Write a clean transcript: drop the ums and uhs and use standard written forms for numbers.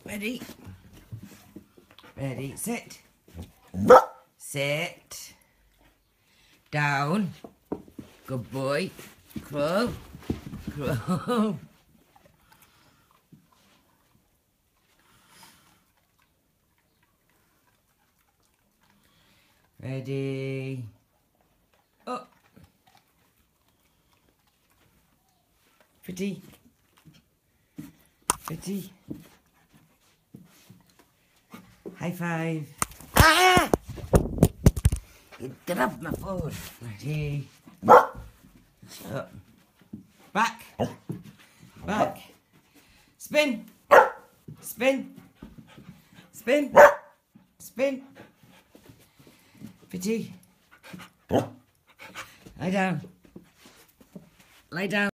Ready? Ready, sit. Sit. Down. Good boy. Crow. Crow. Ready. Up. Pretty. Pretty. High five. Ah! You grabbed my phone. Ready. Up. Back. Back. Spin. Spin. Spin. Spin. Pretty. Lie down. Lie down.